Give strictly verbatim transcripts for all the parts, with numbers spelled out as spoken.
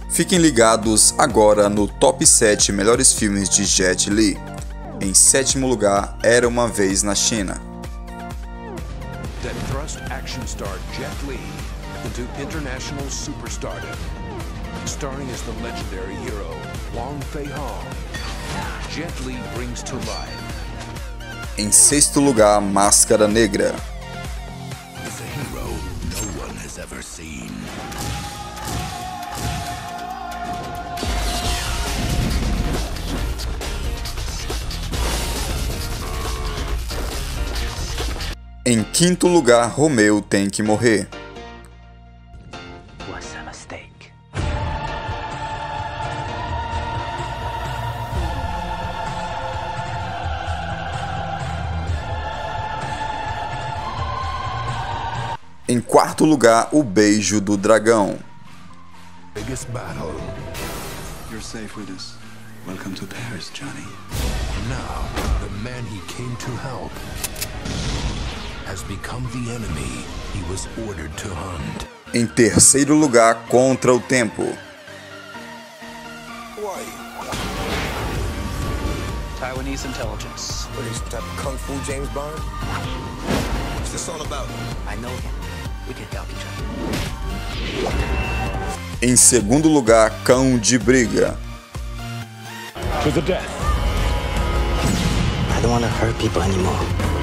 Fiquem ligados agora no top sete melhores filmes de Jet Li. Em sétimo lugar, Era Uma Vez na China. That thrust action star Jet Li into international superstardom, starring as the legendary hero Wong Fei-hung. Jet Li brings to life. Em sexto lugar, Máscara Negra. Is a hero no one has ever seen. Em quinto lugar, Romeu Tem Que Morrer. Was a mistake. Em quarto lugar, O Beijo do Dragão. Biggest battle. You're safe with us. Welcome to Paris, Johnny. Now, the man he came to help has become the enemy he was ordered to hunt. Em terceiro lugar, Contra o Tempo. Why? Taiwanese intelligence. What is that, Kung Fu James Bond? What's this all about? I know him. We can help each other. Em segundo lugar, Cão de Briga. To the death. I don't want to hurt people anymore.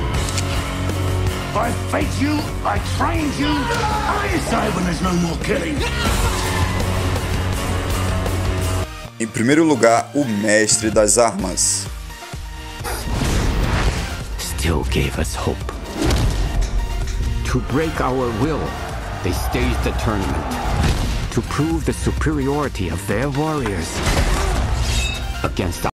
I fed you, I trained you. I decide when there's no more killing. Em primeiro lugar, O Mestre das Armas. Still gave us hope. To break our will, they staged the tournament. To prove the superiority of their warriors against